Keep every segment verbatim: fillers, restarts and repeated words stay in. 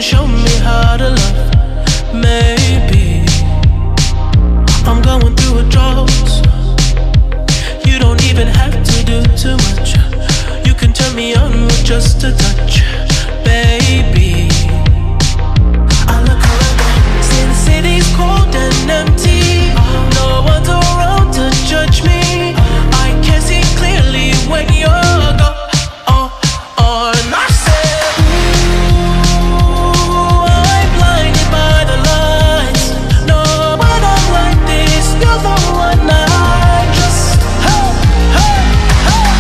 can show me how to love. Maybe I'm going through a drought. You don't even have to do too much. You can turn me on with just a touch, baby. I look around, see the city's cold and empty. No one's around to judge me. I can see clearly when you're gone. Oh, oh, and I said, ooh, I'm blinded by the lights. No, when I'm like this, you're the one I just, hey, hey, hey.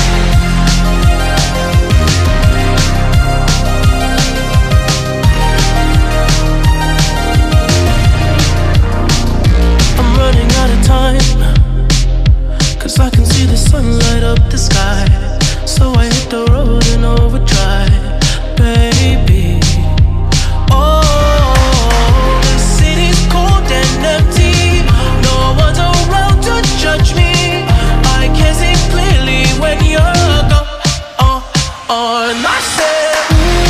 I'm running out of time, 'cause I can see the sun light up the sky. So I hit the road in overdrive, baby. Oh, the city's cold and empty. No one's around to judge me. I can see clearly when you're gone. Oh, oh, and I said,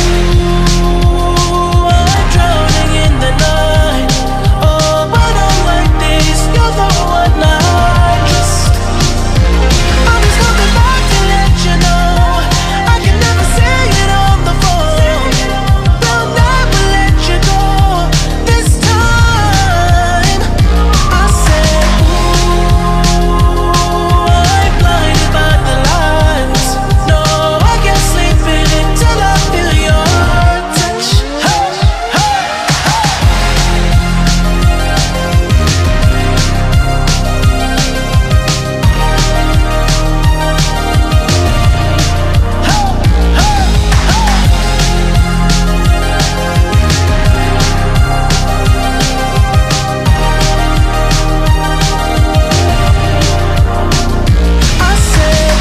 ooh, I'm drowning in the night. Oh, when I'm like this, you're the one I just, I'm just coming back to let you know. I can never say it on the phone. They'll never let you go this time. I said, ooh, I'm blinded by the lights. No, I can't sleep in it till I feel your touch. Hey, hey, I said,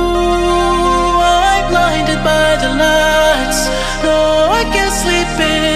ooh, I'm blinded by the lights. No, I can't sleep in